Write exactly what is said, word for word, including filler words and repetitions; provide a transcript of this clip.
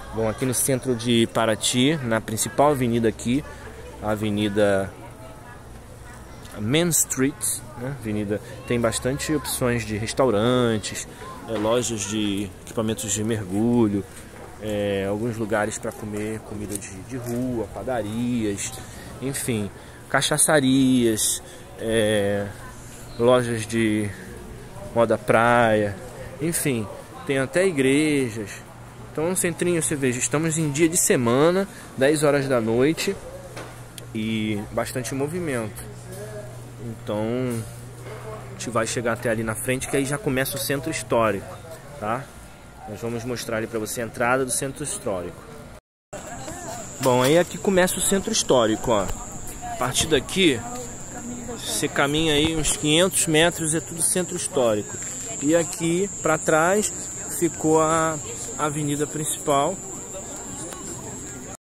Bom, aqui no centro de Paraty, na principal avenida aqui, a Avenida Main Street, né? Avenida tem bastante opções de restaurantes, é, lojas de equipamentos de mergulho, é, alguns lugares para comer comida de, de rua, padarias, enfim, cachaçarias, é, lojas de moda praia, enfim, tem até igrejas. Então, um centrinho, você veja, estamos em dia de semana, dez horas da noite e bastante movimento. Então, a gente vai chegar até ali na frente, que aí já começa o centro histórico, tá? Nós vamos mostrar ali para você a entrada do centro histórico. Bom, aí aqui começa o centro histórico, ó. A partir daqui, você caminha aí uns quinhentos metros, é tudo centro histórico. E aqui para trás ficou a avenida principal,